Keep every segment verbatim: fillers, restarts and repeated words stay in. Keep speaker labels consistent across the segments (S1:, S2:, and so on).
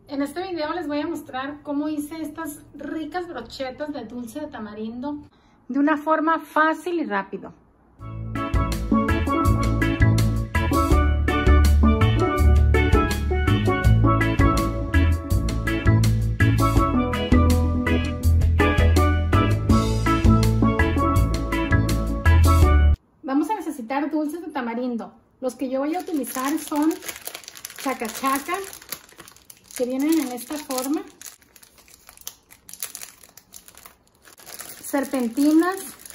S1: En este video les voy a mostrar cómo hice estas ricas brochetas de dulce de tamarindo de una forma fácil y rápido. Vamos a necesitar dulces de tamarindo. Los que yo voy a utilizar son chacachaca, que vienen en esta forma, serpentinas,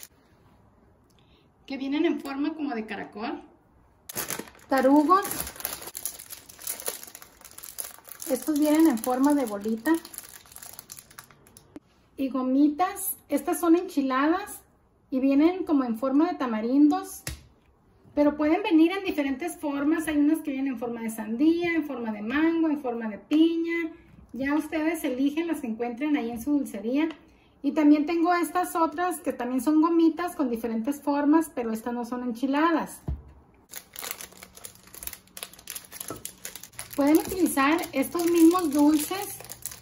S1: que vienen en forma como de caracol, tarugos, estos vienen en forma de bolita, y gomitas. Estas son enchiladas y vienen como en forma de tamarindos, pero pueden venir en diferentes formas. Hay unas que vienen en forma de sandía, en forma de mango, en forma de piña. Ya ustedes eligen las que encuentren ahí en su dulcería. Y también tengo estas otras que también son gomitas con diferentes formas, pero estas no son enchiladas. Pueden utilizar estos mismos dulces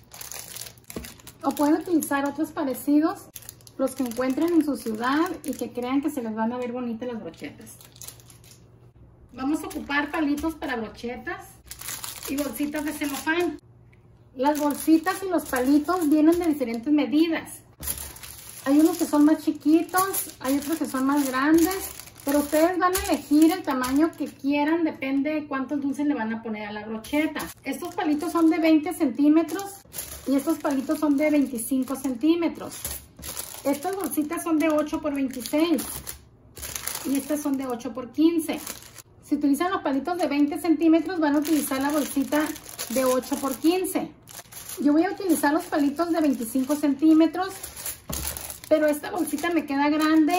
S1: o pueden utilizar otros parecidos, los que encuentren en su ciudad y que crean que se les van a ver bonitas las brochetas. Vamos a ocupar palitos para brochetas y bolsitas de celofán. Las bolsitas y los palitos vienen de diferentes medidas. Hay unos que son más chiquitos, hay otros que son más grandes, pero ustedes van a elegir el tamaño que quieran, depende de cuántos dulces le van a poner a la brocheta. Estos palitos son de veinte centímetros y estos palitos son de veinticinco centímetros. Estas bolsitas son de ocho por veintiséis y estas son de ocho por quince. Si utilizan los palitos de veinte centímetros, van a utilizar la bolsita de ocho por quince. Yo voy a utilizar los palitos de veinticinco centímetros, pero esta bolsita me queda grande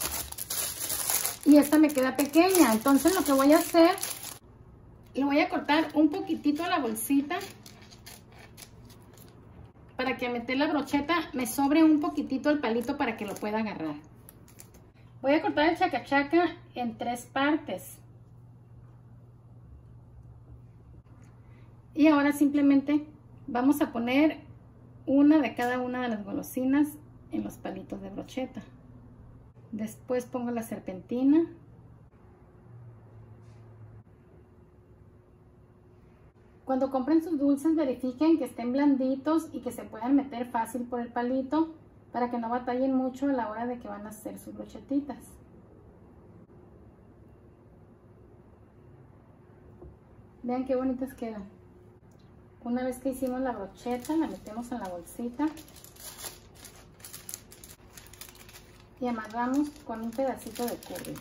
S1: y esta me queda pequeña. Entonces lo que voy a hacer, le voy a cortar un poquitito a la bolsita para que al meter la brocheta me sobre un poquitito el palito para que lo pueda agarrar. Voy a cortar el chacachaca en tres partes. Y ahora simplemente vamos a poner una de cada una de las golosinas en los palitos de brocheta. Después pongo la serpentina. Cuando compren sus dulces, verifiquen que estén blanditos y que se puedan meter fácil por el palito para que no batallen mucho a la hora de que van a hacer sus brochetitas. Vean qué bonitas quedan. Una vez que hicimos la brocheta, la metemos en la bolsita y amarramos con un pedacito de curry.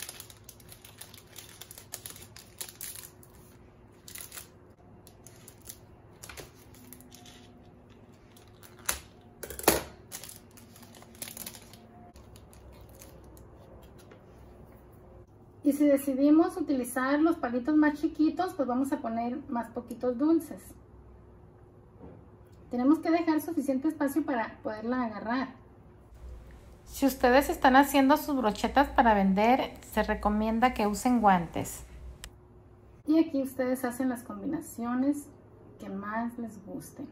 S1: Y si decidimos utilizar los palitos más chiquitos, pues vamos a poner más poquitos dulces. Tenemos que dejar suficiente espacio para poderla agarrar. Si ustedes están haciendo sus brochetas para vender, se recomienda que usen guantes. Y aquí ustedes hacen las combinaciones que más les gusten.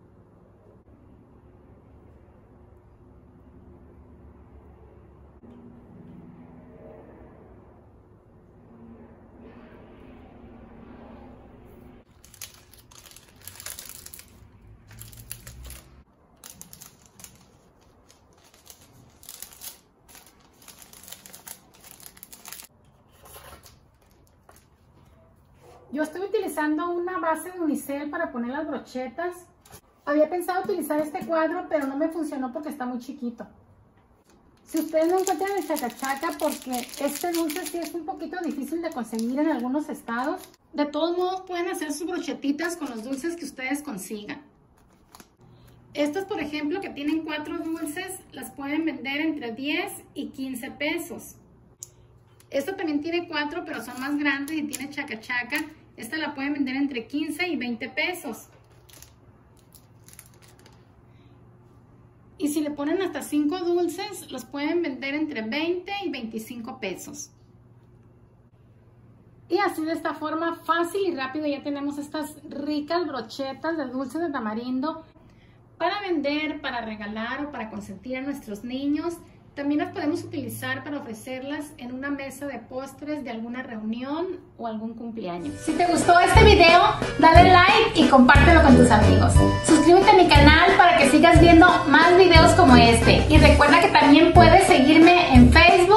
S1: Yo estoy utilizando una base de unicel para poner las brochetas. Había pensado utilizar este cuadro, pero no me funcionó porque está muy chiquito. Si ustedes no encuentran el chacachaca, porque este dulce sí es un poquito difícil de conseguir en algunos estados, de todos modos pueden hacer sus brochetitas con los dulces que ustedes consigan. Estas, por ejemplo, que tienen cuatro dulces, las pueden vender entre diez y quince pesos. Esta también tiene cuatro, pero son más grandes y tiene chacachaca. Esta la pueden vender entre quince y veinte pesos. Y si le ponen hasta cinco dulces, los pueden vender entre veinte y veinticinco pesos. Y así de esta forma fácil y rápido ya tenemos estas ricas brochetas de dulces de tamarindo para vender, para regalar o para consentir a nuestros niños. También las podemos utilizar para ofrecerlas en una mesa de postres de alguna reunión o algún cumpleaños. Si te gustó este video, dale like y compártelo con tus amigos. Suscríbete a mi canal para que sigas viendo más videos como este. Y recuerda que también puedes seguirme en Facebook